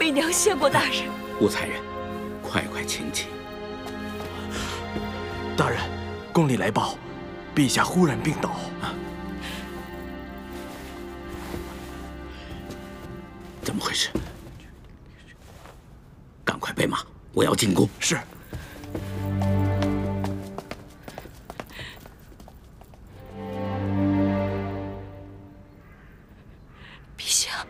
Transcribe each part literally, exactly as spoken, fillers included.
媚娘谢过大人。 武才人，快快请起。 大人，宫里来报，陛下忽然病倒。啊， 怎么回事？赶快备马，我要进宫。 是。 陛下，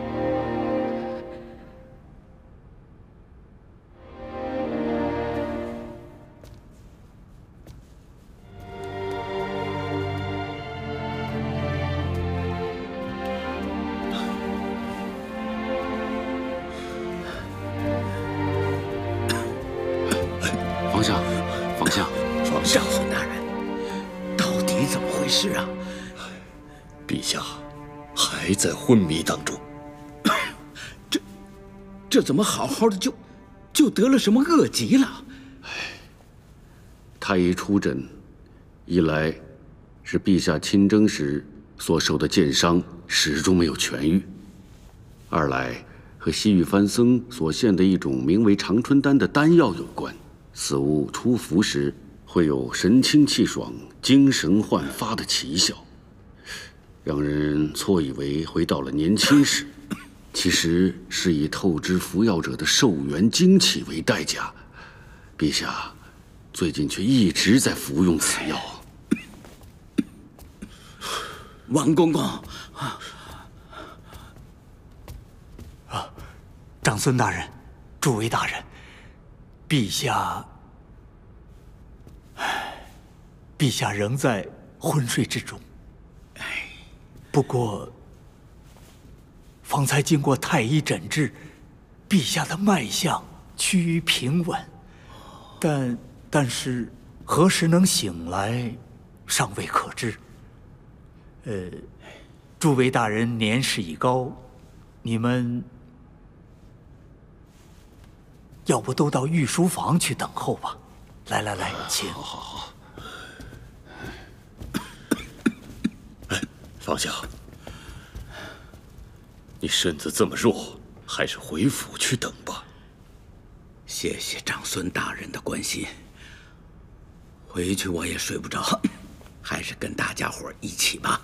皇上，皇上，皇上，孙大人，到底怎么回事啊？ 陛下。 还在昏迷当中， 这这怎么好好的就就得了什么恶疾了？ 哎，太医出诊，一来是陛下亲征时所受的箭伤始终没有痊愈；二来和西域藩僧所献的一种名为长春丹的丹药有关，此物初服时会有神清气爽、精神焕发的奇效。 让人错以为回到了年轻时，其实是以透支服药者的寿元精气为代价。陛下最近却一直在服用此药。 王公公， 啊，长孙大人，诸位大人，陛下，唉，陛下仍在昏睡之中。 不过，方才经过太医诊治，陛下的脉象趋于平稳，但但是何时能醒来，尚未可知。呃，诸位大人年事已高，你们要不都到御书房去等候吧？来来来，请。 好好好。 方相，你身子这么弱，还是回府去等吧。 谢谢长孙大人的关心。回去我也睡不着，还是跟大家伙一起吧。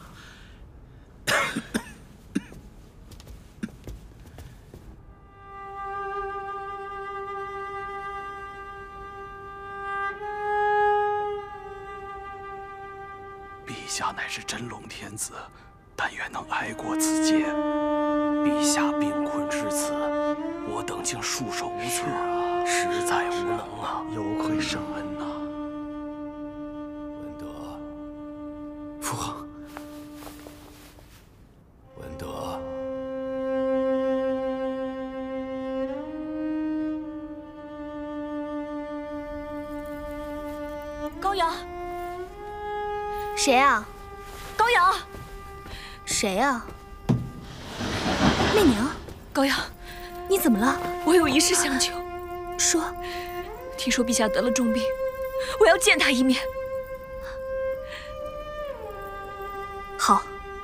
陛下乃是真龙天子，但愿能挨过此劫。陛下病困至此，我等竟束手无策，啊、实在无能啊！有愧圣恩呐、啊。 文德， 父皇， 文德， 高阳。 谁啊？ 高阳。 谁啊？媚娘。 高阳， 你怎么了？ 我有一事相求。 说。 听说陛下得了重病，我要见他一面。 好。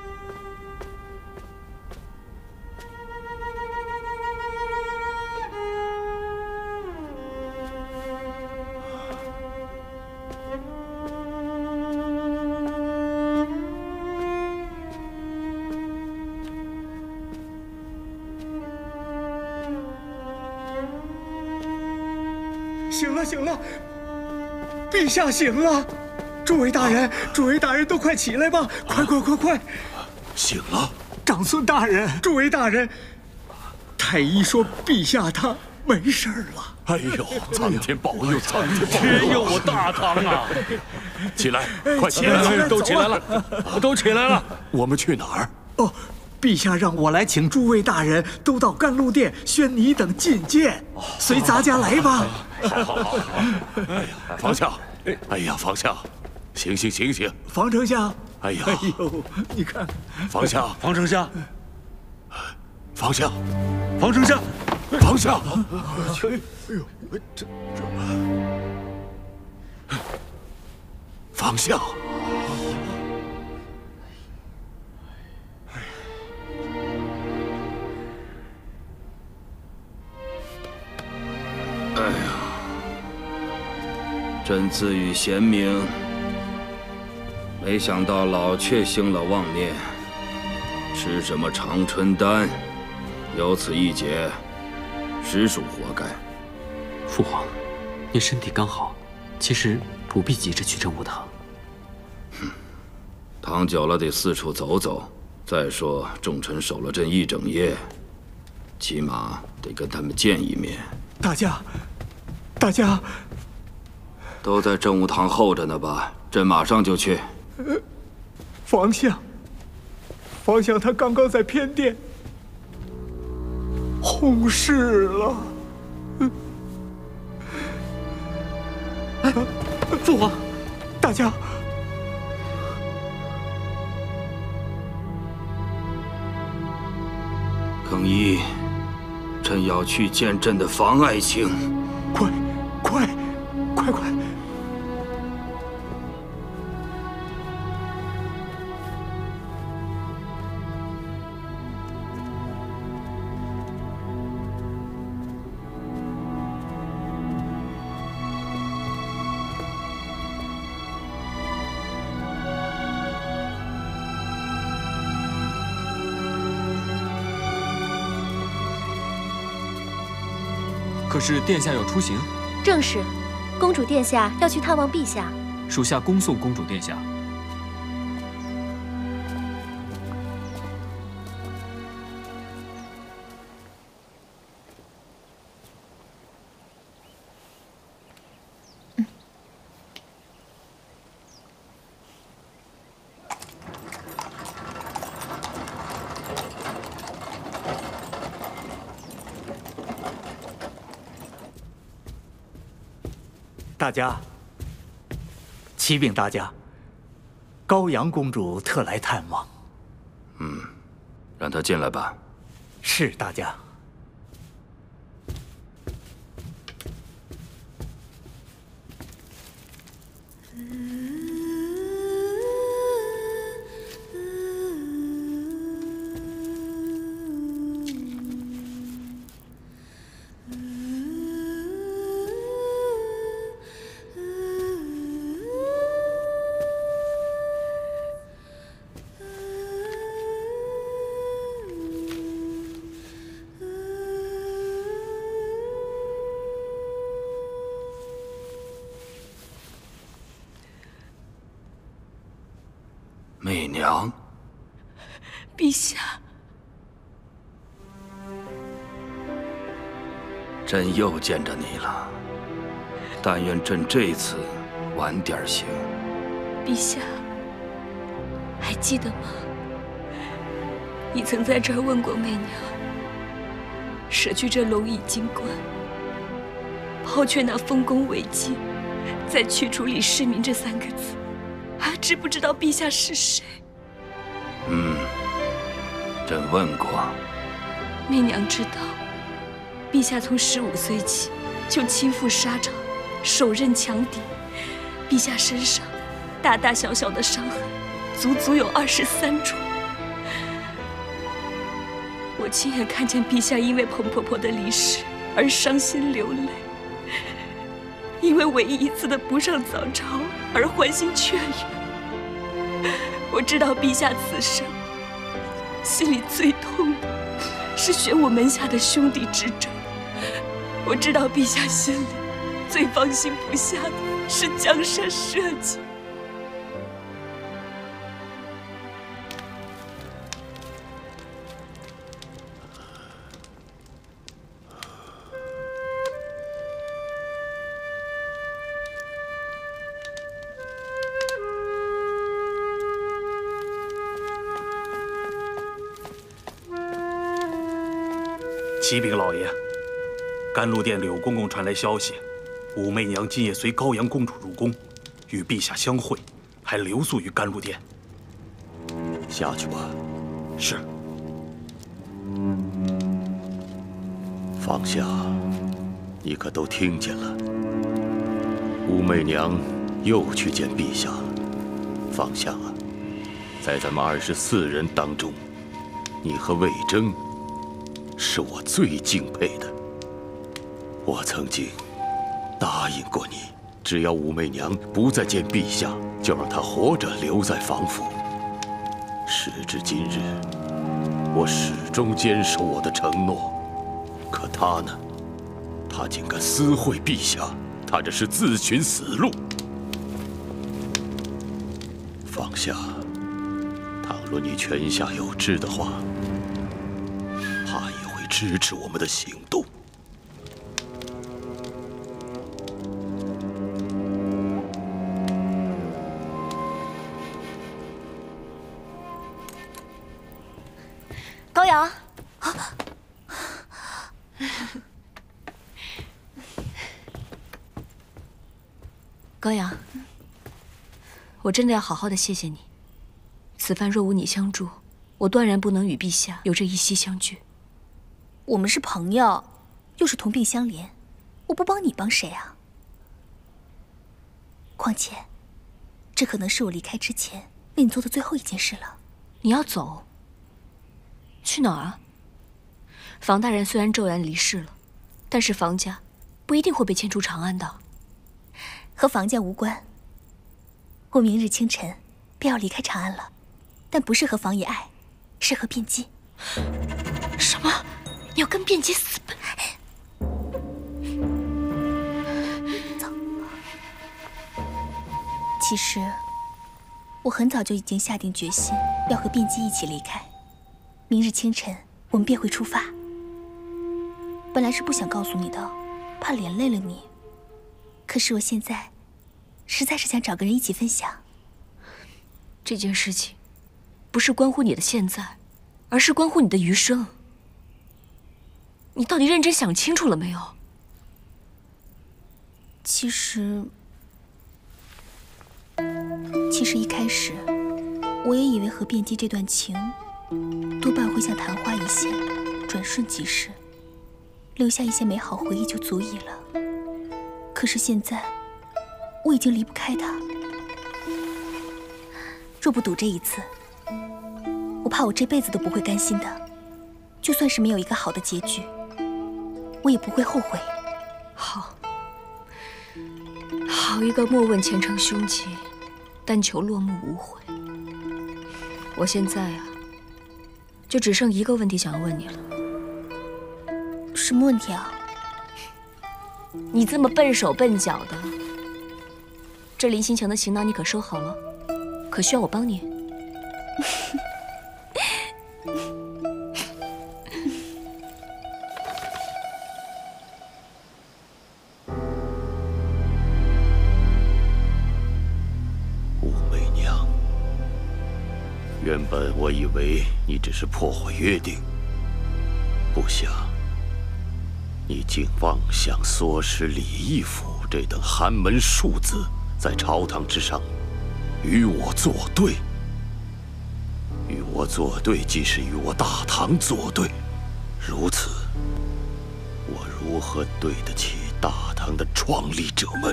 醒了，醒了！陛下醒了！诸位大人，诸位大人都快起来吧！快快快快！ 醒了！ 长孙大人，诸位大人，太医说陛下他没事了。 哎呦，苍天保佑，苍天保佑！ 天佑我大唐啊！ 起来，快起来！ 都起来了，都起来了！ 我们去哪儿？ 哦。 陛下让我来请诸位大人都到甘露殿宣你等觐见，随咱家来吧。 好好好。哎呀，方相，哎呀，方相，醒醒醒醒！ 方丞相， 哎呀， 哎呦，你看， 方相， 方丞相， 方相， 方丞相， 方相， 哎呦，这这， 方相。 哎朕自诩贤明，没想到老却兴了妄念，吃什么长春丹，有此一劫，实属活该。 父皇，您身体刚好，其实不必急着去正武堂。 哼，躺久了得四处走走。再说众臣守了朕一整夜，起码得跟他们见一面。 大家，大家都在正武堂候着呢吧？朕马上就去。 呃、皇相，皇相他刚刚在偏殿轰逝了。 哎，父皇， 大家。 更衣，朕要去见朕的房爱卿。 快，快，快快！ 可是殿下要出行。 正是，公主殿下要去探望陛下。 属下恭送公主殿下。 嗯。 大家，启禀大家，高阳公主特来探望。 嗯，让她进来吧。 是大家。 媚娘， 陛下， 朕又见着你了。但愿朕这次晚点行。 陛下，还记得吗？你曾在这儿问过媚娘，舍去这龙椅金冠，抛却那丰功伟绩，再去除李世民这三个字。还知不知道陛下是谁？ 嗯，朕问过。 媚娘知道，陛下从十五岁起就亲赴沙场，手刃强敌。陛下身上大大小小的伤痕，足足有二十三处。我亲眼看见陛下因为彭婆婆的离世而伤心流泪，因为唯一一次的不上早朝而欢欣雀跃。我知道陛下此生心里最痛的是玄武门下的兄弟之争，我知道陛下心里最放心不下的是江山社稷。 启禀老爷，甘露殿柳公公传来消息，武媚娘今夜随高阳公主入宫，与陛下相会，还留宿于甘露殿。 下去吧。 是。 方夏，你可都听见了？武媚娘又去见陛下了。方夏啊，在咱们二十四人当中，你和魏征是我最敬佩的。我曾经答应过你， 只要武媚娘不再见陛下，就让她活着留在防府。时至今日，我始终坚守我的承诺。可她呢？她竟敢私会陛下，她这是自寻死路。方夏，倘若你泉下有知的话，怕也会支持我们的行动。 高阳， 高阳，我真的要好好的谢谢你。此番若无你相助，我断然不能与陛下有这一夕相聚。 我们是朋友，又是同病相怜，我不帮你帮谁啊？况且，这可能是我离开之前为你做的最后一件事了。 你要走？ 去哪儿啊？房大人虽然骤然离世了，但是房家不一定会被迁出长安的。 和房家无关。我明日清晨便要离开长安了，但不是和房爷爱，是和卞姬。 什么？你要跟卞姬私奔？ 走。其实，我很早就已经下定决心要和卞姬一起离开。 明日清晨，我们便会出发。本来是不想告诉你的，怕连累了你。可是我现在，实在是想找个人一起分享。 这件事情，不是关乎你的现在，而是关乎你的余生。你到底认真想清楚了没有？ 其实，其实一开始，我也以为和卞姬这段情。 多半会像昙花一现，转瞬即逝，留下一些美好回忆就足以了。可是现在，我已经离不开他。若不赌这一次，我怕我这辈子都不会甘心的。就算是没有一个好的结局，我也不会后悔。 好，好一个莫问前程凶吉，但求落幕无悔。我现在啊。 就只剩一个问题想要问你了。 什么问题啊？ 你这么笨手笨脚的，这临行前的行囊你可收好了？可需要我帮你？ 武媚娘。 原本我以为你只是破坏约定，不想你竟妄想唆使李义府这等寒门庶子在朝堂之上与我作对。与我作对，即是与我大唐作对。如此，我如何对得起大唐的创立者们？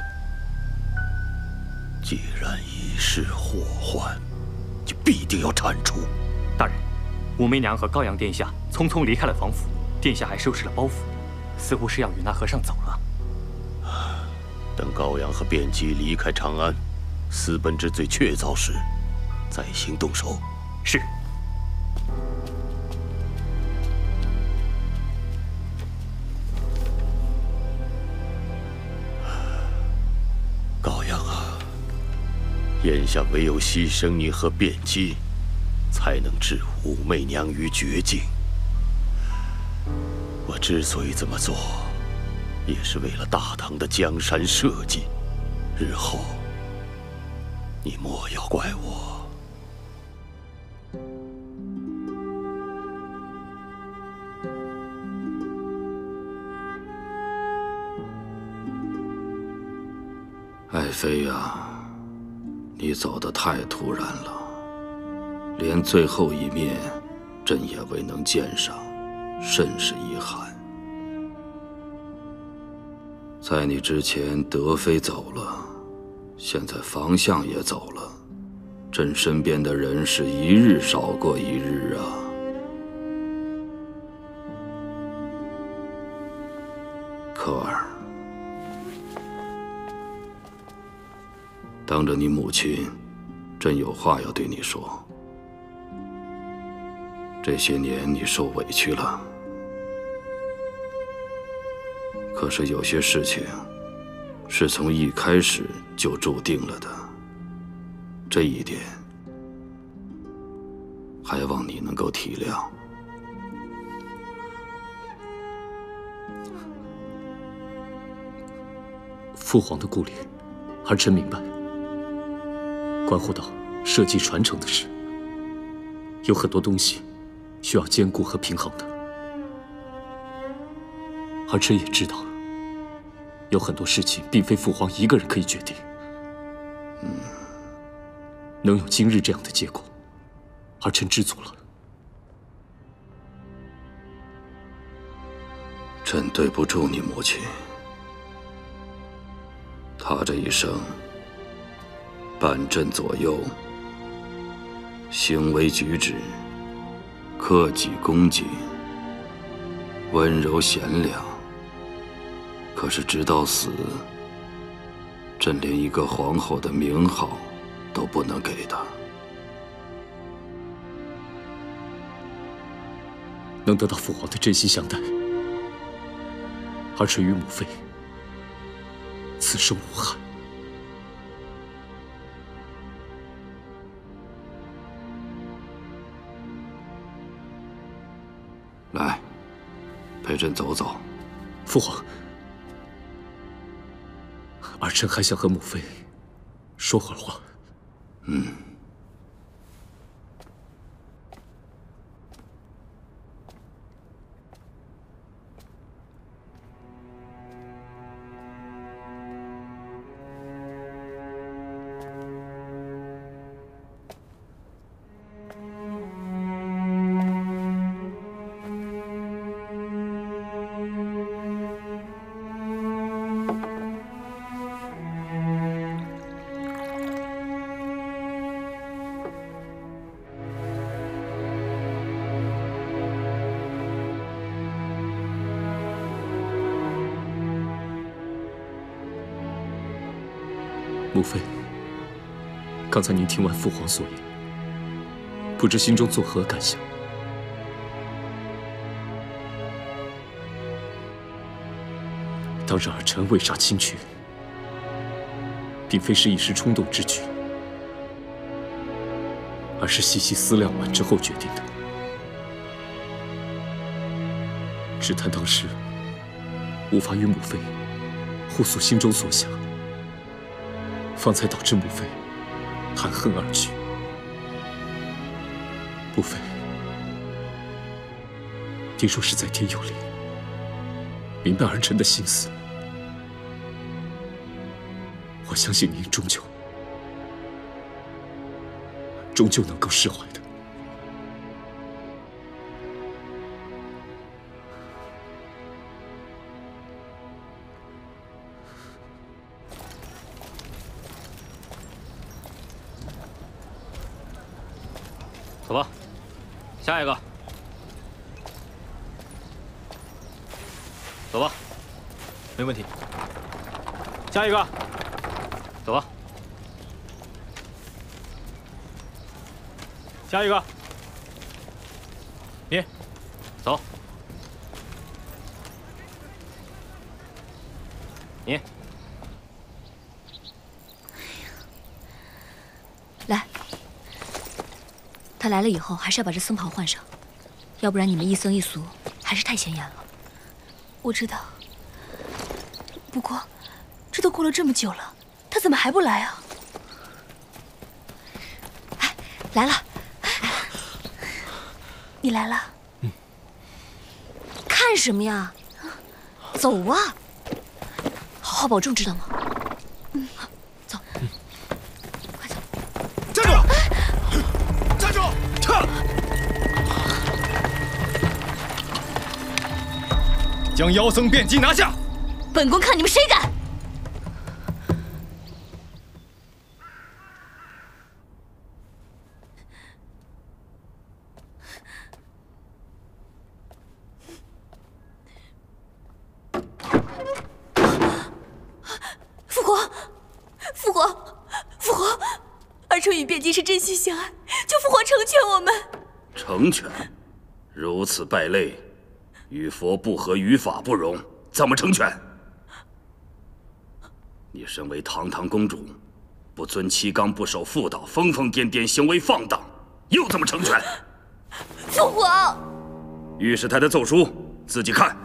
既然已是祸患。 就必定要铲除。 大人，武媚娘和高阳殿下匆匆离开了房府，殿下还收拾了包袱，似乎是要与那和尚走了。 等高阳和卞姬离开长安，私奔之罪确凿时，再行动手。 是。 高阳啊！ 眼下唯有牺牲你和卞姬，才能置武媚娘于绝境。我之所以这么做，也是为了大唐的江山社稷。日后，你莫要怪我。 爱妃呀。 你走得太突然了，连最后一面，朕也未能见上，甚是遗憾。在你之前，德妃走了，现在房相也走了，朕身边的人是一日少过一日啊。可儿， 当着你母亲，朕有话要对你说。这些年你受委屈了，可是有些事情是从一开始就注定了的，这一点还望你能够体谅。 父皇的顾虑，儿臣明白。关乎到社稷传承的事，有很多东西需要兼顾和平衡的。儿臣也知道，有很多事情并非父皇一个人可以决定。嗯，能有今日这样的结果，儿臣知足了。 朕对不住你母亲，她这一生伴朕左右，行为举止克己恭谨，温柔贤良。可是直到死，朕连一个皇后的名号都不能给她。 能得到父皇的真心相待，儿臣与母妃此生无憾。 来，陪朕走走。 父皇，儿臣还想和母妃说会儿话。 嗯。 母妃，刚才您听完父皇所言，不知心中作何感想？当日儿臣为杀亲爵，并非是一时冲动之举，而是细细思量完之后决定的。只叹当时无法与母妃互诉心中所想，方才导致母妃含恨而去。母妃，您若是在天有灵，明白儿臣的心思，我相信您终究终究能够释怀的。 走吧，下一个。走吧， 没问题。下一个， 走吧。 下一个，你走。你来。他来了以后，还是要把这僧袍换上，要不然你们一僧一俗还是太显眼了。 我知道，不过这都过了这么久了，他怎么还不来啊？ 哎，来了， 你来了。 嗯。看什么呀？走啊！好好保重，知道吗？嗯，走。嗯，快走。 站住！站住！撤！将妖僧辩机拿下！ 本宫看你们谁敢！ 父皇，父皇，父儿臣与卞姬是真心相爱，求父皇成全我们。 成全？如此败类，与佛不合，与法不容，怎么成全？你身为堂堂公主，不遵妻纲，不守妇道，疯疯癫癫，行为放荡，又怎么成全？ 父皇， 御史台的奏书自己看。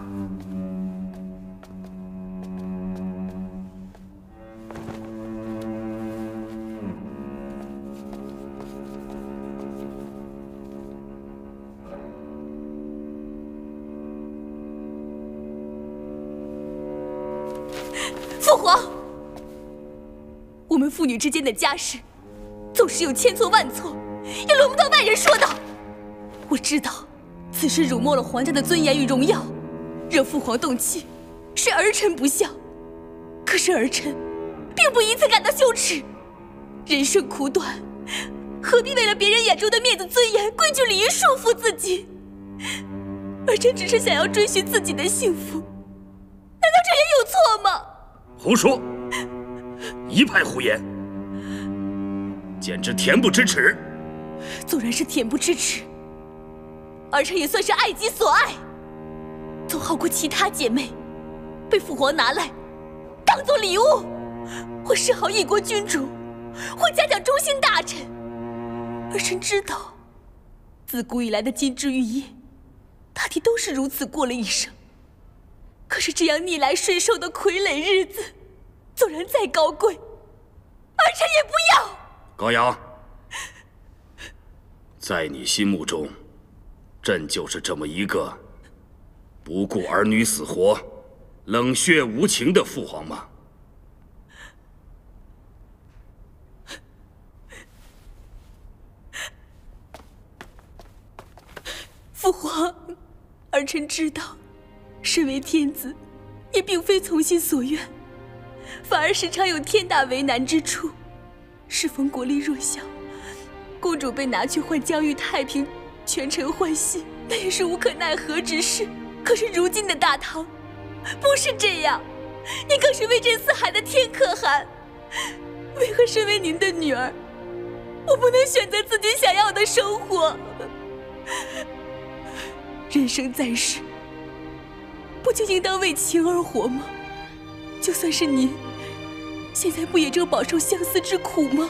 父皇，我们父女之间的家事，纵使有千错万错，也轮不到外人说道。我知道，此事辱没了皇家的尊严与荣耀，惹父皇动气，是儿臣不孝。可是儿臣并不因此感到羞耻。人生苦短，何必为了别人眼中的面子、尊严、规矩、礼仪束缚自己？儿臣只是想要追寻自己的幸福，难道这也有错吗？ 胡说！一派胡言，简直恬不知耻。 纵然是恬不知耻，儿臣也算是爱己所爱，总好过其他姐妹被父皇拿来当做礼物，或示好一国君主，或嘉奖忠心大臣。儿臣知道，自古以来的金枝玉叶，大抵都是如此过了一生。可是这样逆来顺受的傀儡日子，纵然再高贵，儿臣也不要。 高阳，在你心目中，朕就是这么一个不顾儿女死活、冷血无情的父皇吗？ 父皇，儿臣知道，身为天子，也并非从心所愿，反而时常有天大为难之处。适逢国力弱小，公主被拿去换疆域太平，权臣欢心，那也是无可奈何之事。可是如今的大唐，不是这样，你更是威震四海的天可汗，为何身为您的女儿，我不能选择自己想要的生活？人生在世，不就应当为情而活吗？就算是您，现在不也正饱受相思之苦吗？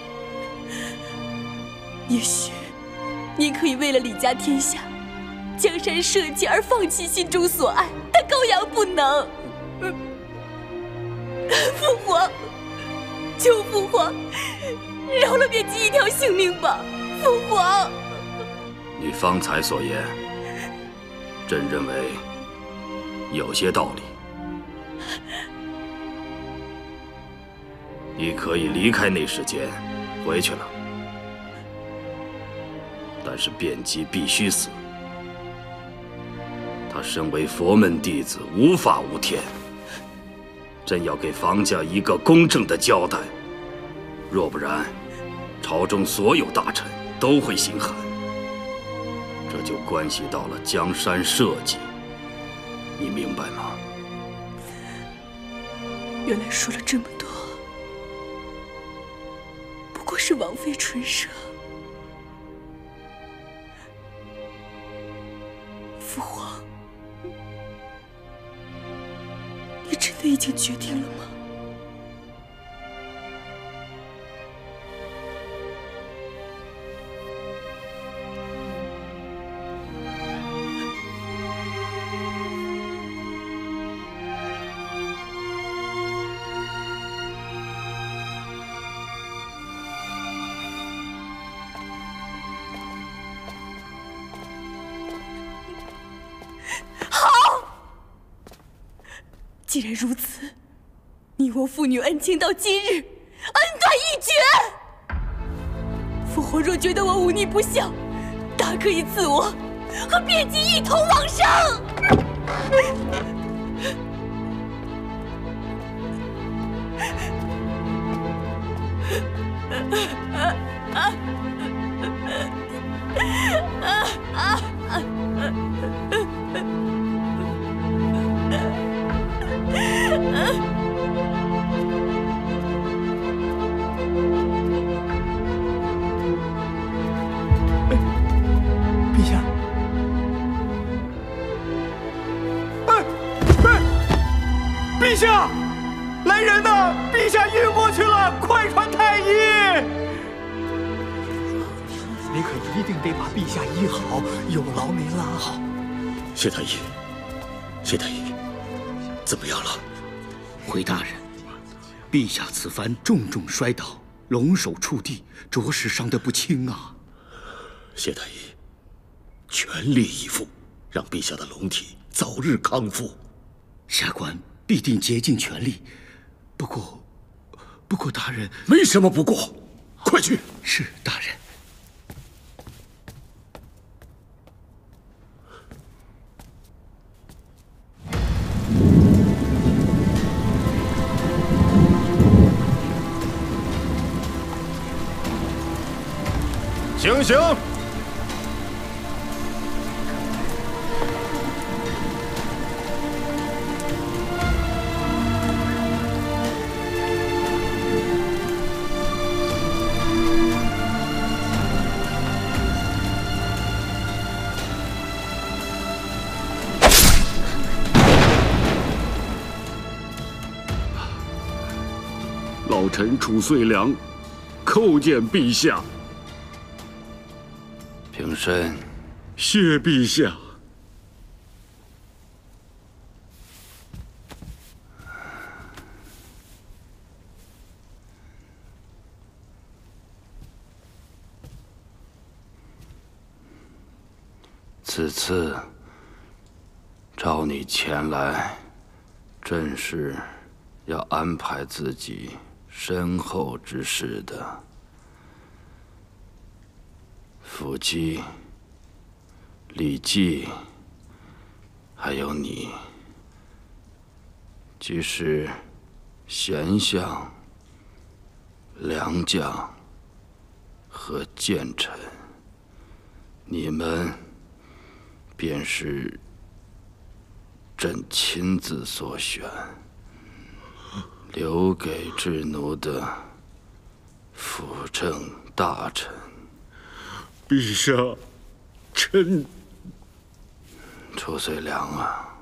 也许您可以为了李家天下，江山社稷而放弃心中所爱，但高阳不能。父皇，求父皇饶了卞姬一条性命吧！父皇， 你方才所言，朕认为有些道理。你可以离开那世间，回去了。但是卞姬必须死。他身为佛门弟子，无法无天。朕要给房家一个公正的交代，若不然，朝中所有大臣都会心寒。这就关系到了江山社稷，你明白吗？ 原来说了这么多，不过是枉费唇舌。父皇，你真的已经决定了吗？既然如此，你我父女恩情到今日，恩断义绝。父皇若觉得我忤逆不孝，大可以赐我和卞姬一同往生。 陛下。哎哎，陛下，来人呐！陛下晕过去了，快传太医！你可一定得把陛下医好，有劳您了。 谢太医，谢太医，怎么样了？ 回大人，陛下此番重重摔倒，龙首触地，着实伤得不轻啊。 谢太医，全力以赴，让陛下的龙体早日康复。 下官必定竭尽全力。不过，不过大人， 没什么不过，快去。 是大人。 行刑！ 老臣褚遂良叩见陛下。 平身。 谢陛下。 此次召你前来，正是要安排自己身后之事的。伏击、李绩，还有你，即是贤相、良将和谏臣，你们便是朕亲自所选，留给智奴的辅政大臣。 陛下，臣褚遂良啊，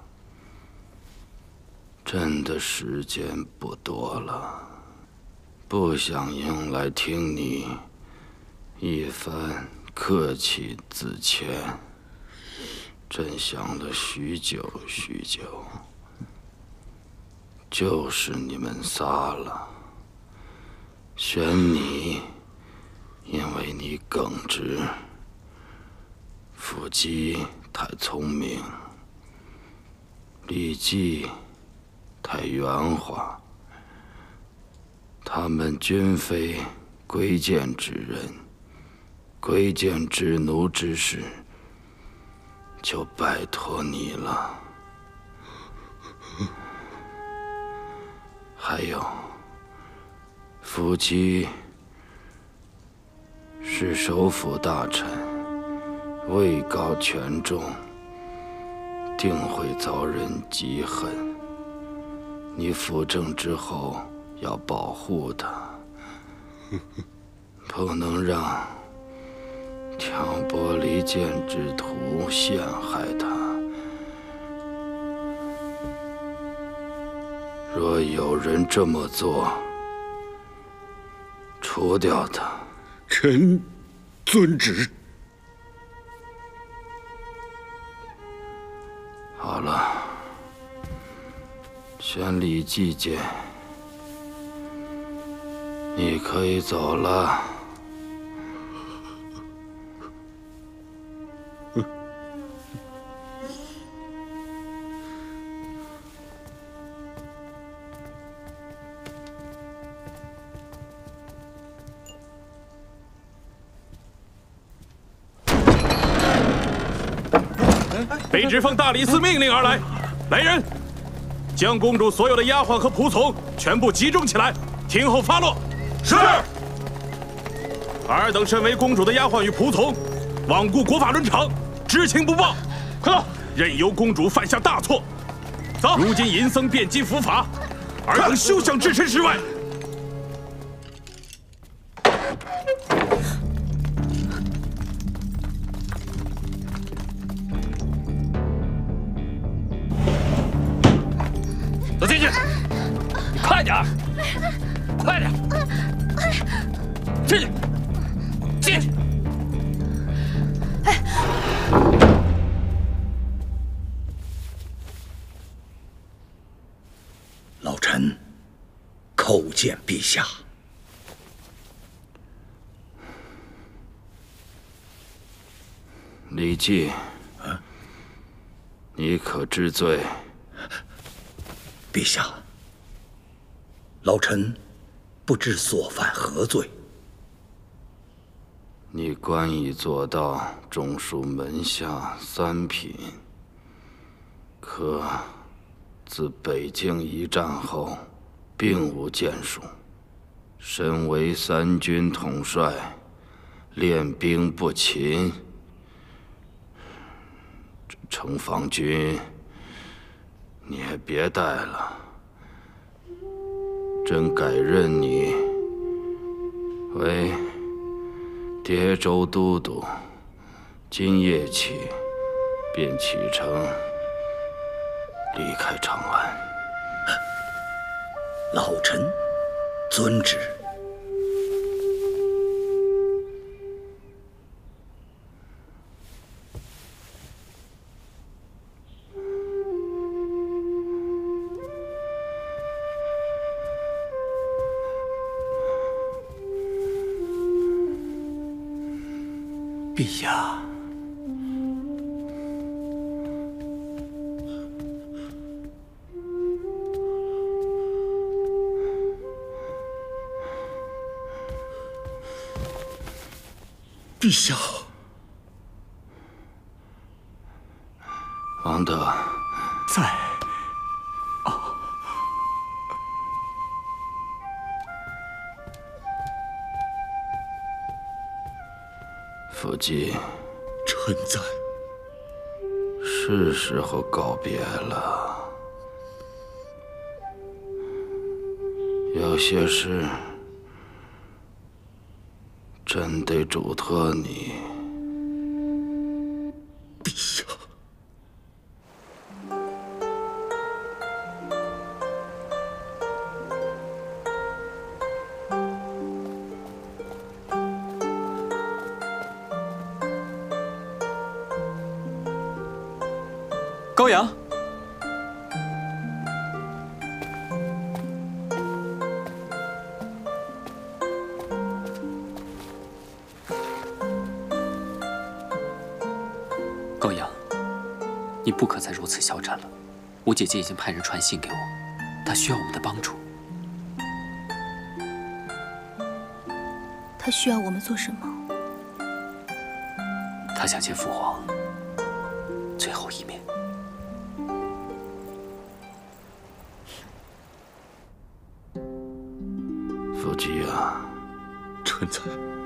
朕的时间不多了，不想用来听你一番客气自谦。朕想了许久许久，就是你们仨了。选你，因为你耿直；伏击太聪明；李绩太圆滑。他们均非贵贱之人，贵贱之奴之事，就拜托你了。还有，伏击是首辅大臣，位高权重，定会遭人嫉恨。你辅政之后要保护他，不能让挑拨离间之徒陷害他。若有人这么做，除掉他。 臣遵旨。 好了，选李绩见，你可以走了。 卑职奉大理寺命令而来，来人，将公主所有的丫鬟和仆从全部集中起来，听候发落。是。尔等身为公主的丫鬟与仆从，罔顾国法伦常，知情不报，快走！任由公主犯下大错。走。如今淫僧辩机伏法，尔等休想置身事外。 见陛下。 李绩， 啊， 你可知罪？ 陛下，老臣不知所犯何罪。 你官已做到中书门下三品，可自北境一战后，并无建树。身为三军统帅，练兵不勤，这城防军你也别带了。朕改任你为叠州都督，今夜起便启程离开长安。 老臣遵旨。 陛下， 陛下， 王德在。 啊，福晋， 臣在。 是时候告别了。有些事，朕得嘱托你。 陛下， 高阳， 高阳，你不可再如此嚣张了。我姐姐已经派人传信给我，她需要我们的帮助。 她需要我们做什么？ 她想见父皇最后一面。 福晋啊， 臣在。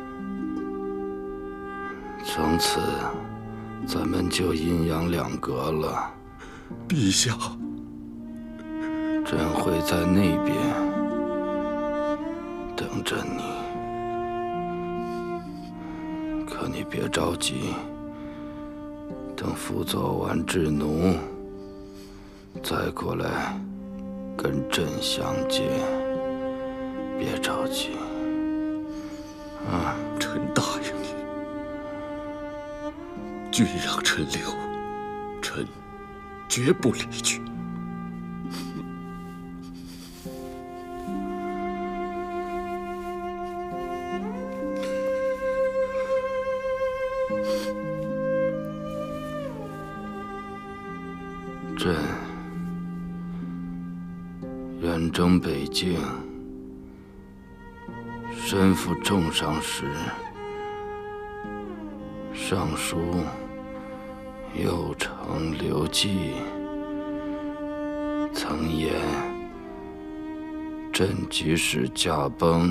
从此，咱们就阴阳两隔了。 陛下， 朕会在那边等着你。可你别着急，等辅佐完智奴，再过来跟朕相见。别着急，啊！ 臣答应你，君让臣留，臣绝不离去。 朕远征北境，身负重伤时，尚书右丞刘季曾言：“朕即使驾崩，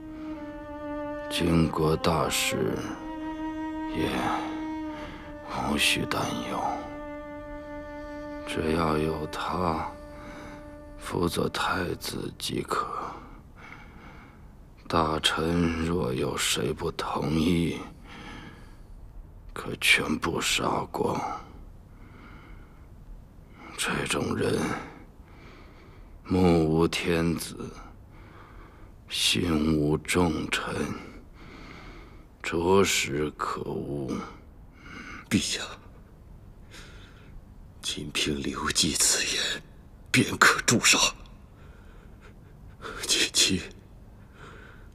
军国大事也无需担忧。只要有他辅佐太子即可。大臣若有谁不同意，可全部杀光。这种人，目无天子，心无重臣，着实可恶。 陛下，仅凭刘季此言，便可诛杀。且妻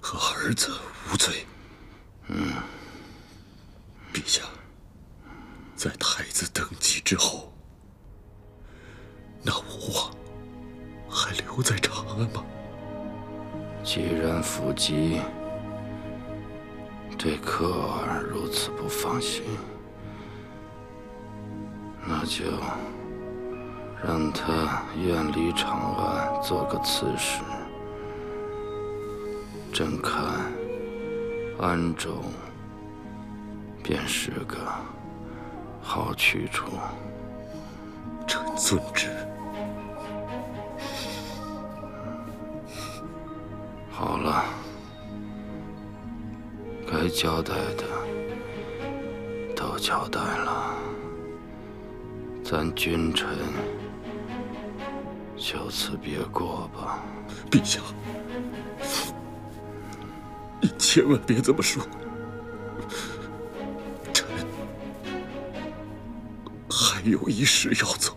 可儿子无罪。 嗯， 陛下，在太子登基之后，那吴王还留在长安吗？ 既然福吉对科尔如此不放心，那就让他远离长安，做个刺史。朕看安州便是个好去处。 臣遵旨。 好了，该交代的都交代了，咱君臣就此别过吧。 陛下，你千万别这么说，臣还有一事要走。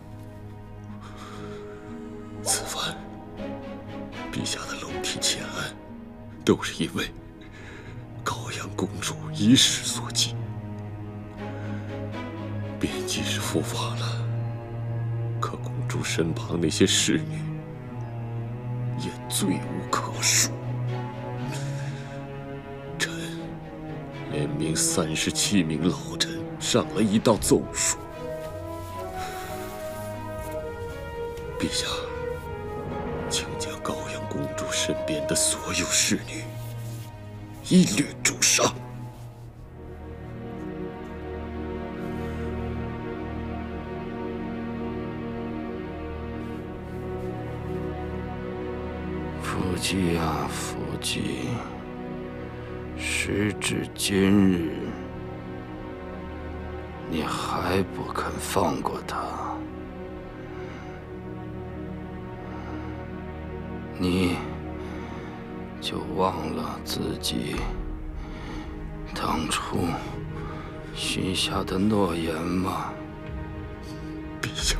此番陛下的龙体欠安，都是因为高阳公主一事所及。便即使伏法了，可公主身旁那些侍女也罪无可恕。臣连命三十七名老臣上了一道奏书。陛下，请将高阳公主身边的所有侍女一律诛杀。 福吉啊，福吉，时至今日，你还不肯放过他？你就忘了自己当初许下的诺言吗？ 陛下，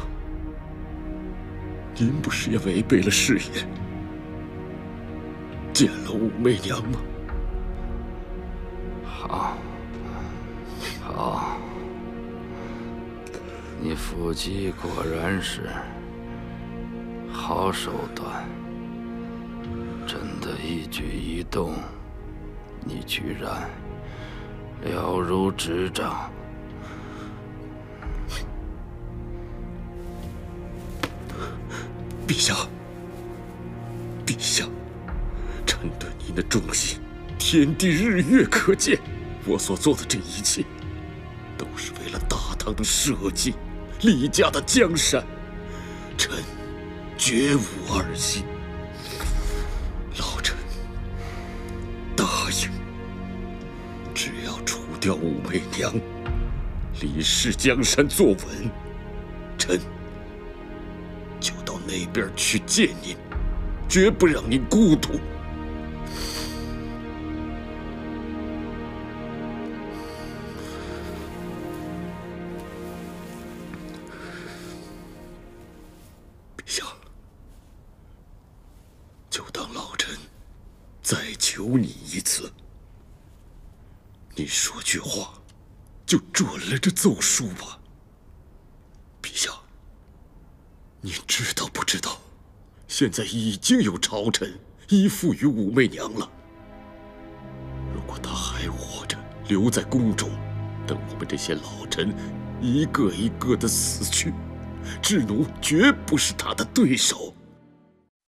您不是也违背了誓言，见了武媚娘吗？ 好，好，你福吉果然是好手段。朕的一举一动，你居然了如指掌。 陛下，陛下，臣对您的忠心，天地日月可见。我所做的这一切，都是为了大唐的社稷，李家的江山。臣绝无二心。老臣答应，只要除掉武媚娘，李氏江山坐稳，臣就到那边去见您，绝不让您孤独。陛下，就当老臣再求你一次，你说句话，就准了这奏书吧。陛下，你知道不知道，现在已经有朝臣依附于武媚娘了。如果她还活着，留在宫中，等我们这些老臣一个一个的死去，智奴绝不是她的对手。